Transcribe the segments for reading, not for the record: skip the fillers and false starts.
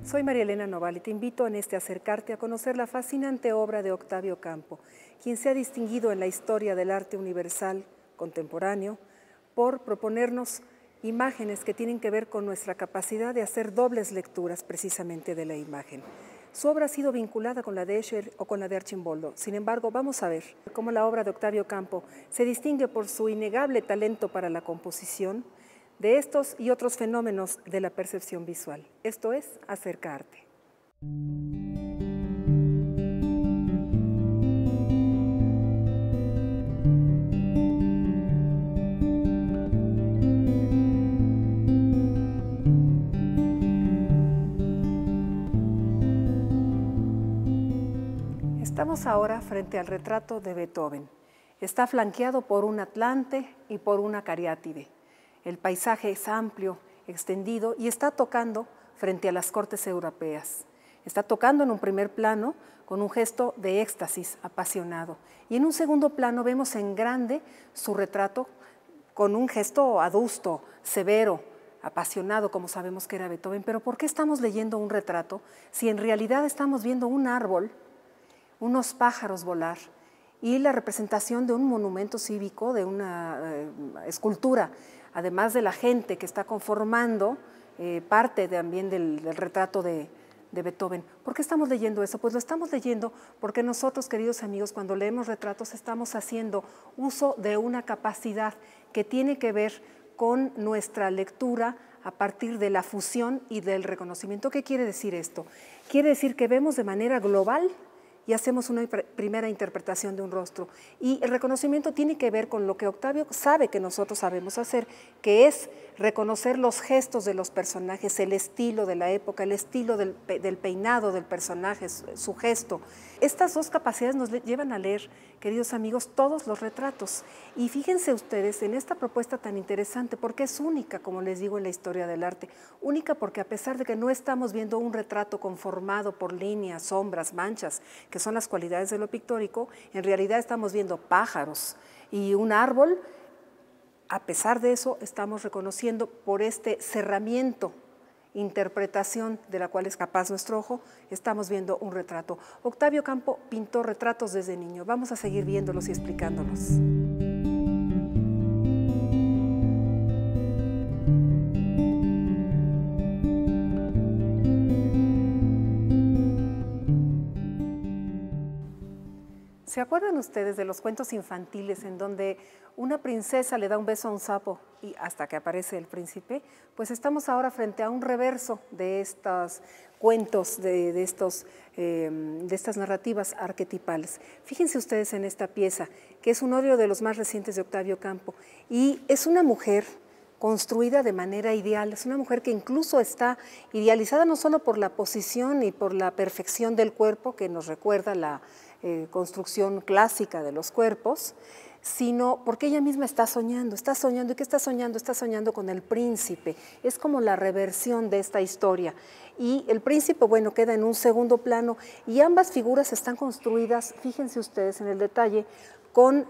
Soy María Elena Noval y te invito en este acercarte a conocer la fascinante obra de Octavio Campo, quien se ha distinguido en la historia del arte universal contemporáneo por proponernos imágenes que tienen que ver con nuestra capacidad de hacer dobles lecturas precisamente de la imagen. Su obra ha sido vinculada con la de Escher o con la de Archimboldo. Sin embargo, vamos a ver cómo la obra de Octavio Campo se distingue por su innegable talento para la composición de estos y otros fenómenos de la percepción visual. Esto es Acercarte. Estamos ahora frente al retrato de Beethoven. Está flanqueado por un Atlante y por una Cariátide. El paisaje es amplio, extendido y está tocando frente a las cortes europeas. Está tocando en un primer plano con un gesto de éxtasis apasionado. Y en un segundo plano vemos en grande su retrato con un gesto adusto, severo, apasionado, como sabemos que era Beethoven. Pero ¿por qué estamos leyendo un retrato si en realidad estamos viendo un árbol, unos pájaros volar y la representación de un monumento cívico, de una escultura, además de la gente que está conformando parte también del retrato de Beethoven? ¿Por qué estamos leyendo eso? Pues lo estamos leyendo porque nosotros, queridos amigos, cuando leemos retratos estamos haciendo uso de una capacidad que tiene que ver con nuestra lectura a partir de la fusión y del reconocimiento. ¿Qué quiere decir esto? Quiere decir que vemos de manera global y hacemos una primera interpretación de un rostro. Y el reconocimiento tiene que ver con lo que Octavio sabe que nosotros sabemos hacer, que es reconocer los gestos de los personajes, el estilo de la época, el estilo del peinado del personaje, su gesto. Estas dos capacidades nos llevan a leer, queridos amigos, todos los retratos. Y fíjense ustedes en esta propuesta tan interesante, porque es única, como les digo, en la historia del arte. Única porque a pesar de que no estamos viendo un retrato conformado por líneas, sombras, manchas, que son las cualidades de lo pictórico, en realidad estamos viendo pájaros y un árbol. A pesar de eso, estamos reconociendo por este cerramiento, interpretación de la cual es capaz nuestro ojo, estamos viendo un retrato. Octavio Campo pintó retratos desde niño. Vamos a seguir viéndolos y explicándolos. ¿Se acuerdan ustedes de los cuentos infantiles en donde una princesa le da un beso a un sapo y hasta que aparece el príncipe? Pues estamos ahora frente a un reverso de estos cuentos, de estas narrativas arquetipales. Fíjense ustedes en esta pieza, que es un óleo de los más recientes de Octavio Campo, y es una mujer construida de manera ideal, es una mujer que incluso está idealizada no solo por la posición y por la perfección del cuerpo, que nos recuerda la construcción clásica de los cuerpos, sino porque ella misma está soñando. ¿Y qué está soñando? Está soñando con el príncipe. Es como la reversión de esta historia. Y el príncipe, bueno, queda en un segundo plano y ambas figuras están construidas, fíjense ustedes en el detalle, con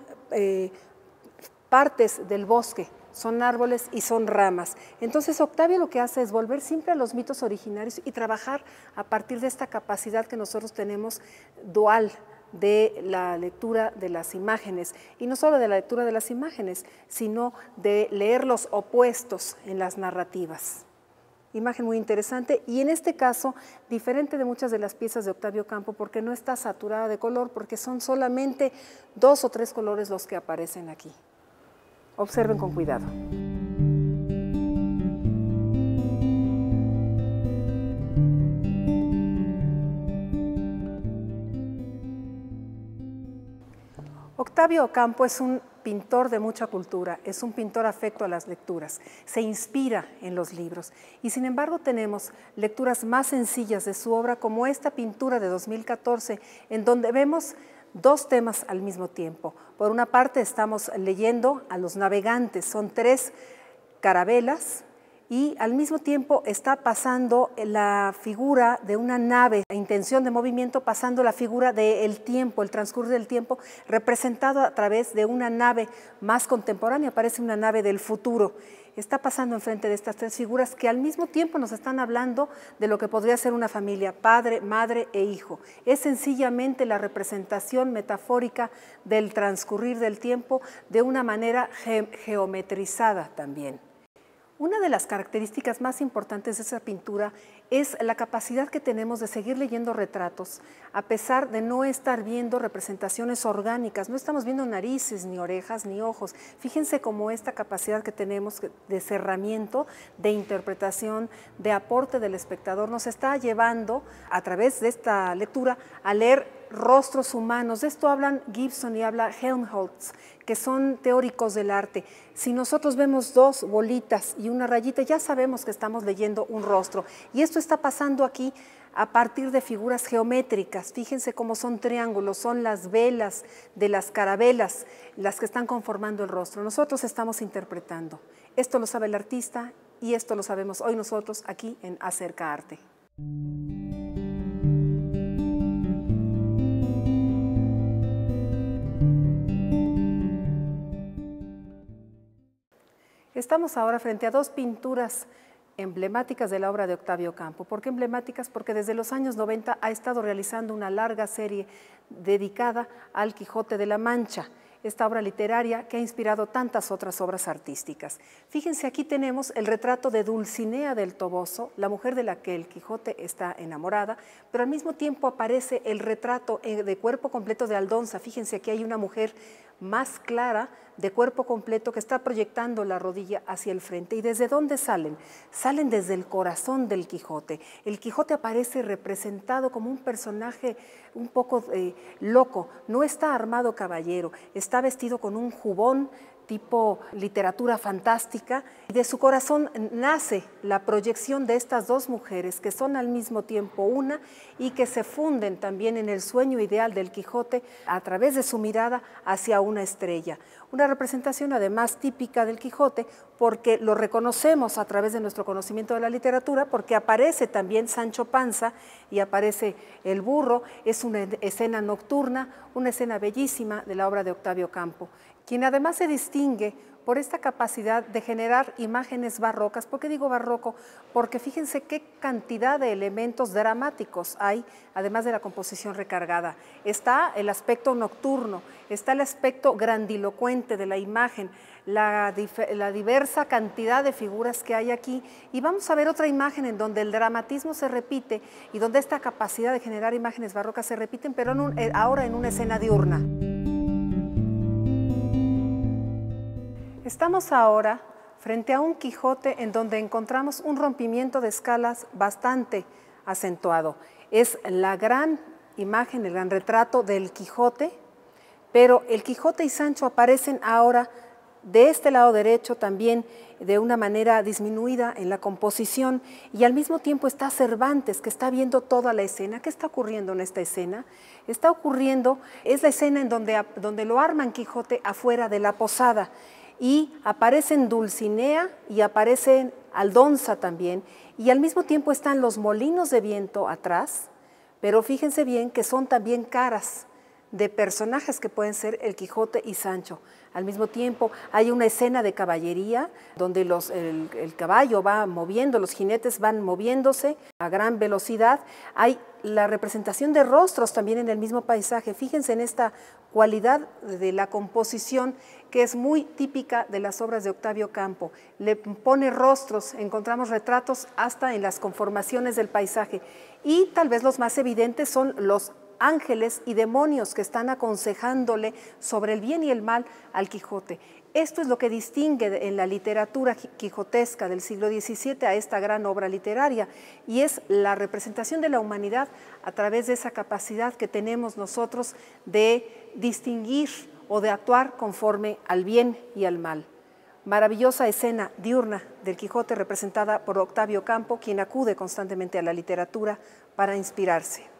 partes del bosque. Son árboles y son ramas. Entonces Octavio lo que hace es volver siempre a los mitos originarios y trabajar a partir de esta capacidad que nosotros tenemos dual de la lectura de las imágenes, y no solo de la lectura de las imágenes, sino de leer los opuestos en las narrativas. Imagen muy interesante y en este caso diferente de muchas de las piezas de Octavio Campo porque no está saturada de color, porque son solamente 2 o 3 colores los que aparecen aquí. Observen con cuidado. Octavio Campo es un pintor de mucha cultura, es un pintor afecto a las lecturas, se inspira en los libros y sin embargo tenemos lecturas más sencillas de su obra como esta pintura de 2014 en donde vemos 2 temas al mismo tiempo. Por una parte estamos leyendo a los navegantes, son 3 carabelas y al mismo tiempo está pasando la figura de una nave, la intención de movimiento, pasando la figura del tiempo, el transcurso del tiempo, representado a través de una nave más contemporánea, parece una nave del futuro. Está pasando enfrente de estas tres figuras que al mismo tiempo nos están hablando de lo que podría ser una familia, padre, madre e hijo. Es sencillamente la representación metafórica del transcurrir del tiempo de una manera geometrizada también. Una de las características más importantes de esa pintura es la capacidad que tenemos de seguir leyendo retratos, a pesar de no estar viendo representaciones orgánicas. No estamos viendo narices, ni orejas, ni ojos. Fíjense cómo esta capacidad que tenemos de cerramiento, de interpretación, de aporte del espectador, nos está llevando, a través de esta lectura, a leer rostros humanos. De esto hablan Gibson y habla Helmholtz, que son teóricos del arte. Si nosotros vemos dos bolitas y una rayita, ya sabemos que estamos leyendo un rostro. Y esto está pasando aquí a partir de figuras geométricas. Fíjense cómo son triángulos, son las velas de las carabelas las que están conformando el rostro. Nosotros estamos interpretando. Esto lo sabe el artista y esto lo sabemos hoy nosotros aquí en Acerca Arte. Estamos ahora frente a dos pinturas emblemáticas de la obra de Octavio Campo. ¿Por qué emblemáticas? Porque desde los años 90 ha estado realizando una larga serie dedicada al Quijote de la Mancha, esta obra literaria que ha inspirado tantas otras obras artísticas. Fíjense, aquí tenemos el retrato de Dulcinea del Toboso, la mujer de la que el Quijote está enamorada, pero al mismo tiempo aparece el retrato de cuerpo completo de Aldonza. Fíjense, aquí hay una mujer más clara, de cuerpo completo, que está proyectando la rodilla hacia el frente. ¿Y desde dónde salen? Salen desde el corazón del Quijote. El Quijote aparece representado como un personaje un poco loco. No está armado caballero, está vestido con un jubón tipo literatura fantástica, y de su corazón nace la proyección de estas dos mujeres que son al mismo tiempo una y que se funden también en el sueño ideal del Quijote a través de su mirada hacia una estrella. Una representación además típica del Quijote porque lo reconocemos a través de nuestro conocimiento de la literatura, porque aparece también Sancho Panza y aparece el burro. Es una escena nocturna, una escena bellísima de la obra de Octavio Campo, quien además se distingue por esta capacidad de generar imágenes barrocas. ¿Por qué digo barroco? Porque fíjense qué cantidad de elementos dramáticos hay, además de la composición recargada. Está el aspecto nocturno, está el aspecto grandilocuente de la imagen, la diversa cantidad de figuras que hay aquí, y vamos a ver otra imagen en donde el dramatismo se repite y donde esta capacidad de generar imágenes barrocas se repiten, pero ahora en una escena diurna. Estamos ahora frente a un Quijote en donde encontramos un rompimiento de escalas bastante acentuado. Es la gran imagen, el gran retrato del Quijote, pero el Quijote y Sancho aparecen ahora de este lado derecho también de una manera disminuida en la composición, y al mismo tiempo está Cervantes, que está viendo toda la escena. ¿Qué está ocurriendo en esta escena? Está ocurriendo, es la escena en donde lo arman Quijote afuera de la posada, y aparecen Dulcinea y aparecen Aldonza también, y al mismo tiempo están los molinos de viento atrás, pero fíjense bien que son también caras de personajes que pueden ser el Quijote y Sancho. Al mismo tiempo hay una escena de caballería donde el caballo va moviendo, los jinetes van moviéndose a gran velocidad. Hay la representación de rostros también en el mismo paisaje. Fíjense en esta cualidad de la composición que es muy típica de las obras de Octavio Campo. Le pone rostros, encontramos retratos hasta en las conformaciones del paisaje, y tal vez los más evidentes son los ángeles y demonios que están aconsejándole sobre el bien y el mal al Quijote. Esto es lo que distingue en la literatura quijotesca del siglo XVII a esta gran obra literaria, y es la representación de la humanidad a través de esa capacidad que tenemos nosotros de distinguir o de actuar conforme al bien y al mal. Maravillosa escena diurna del Quijote representada por Octavio Campo, quien acude constantemente a la literatura para inspirarse.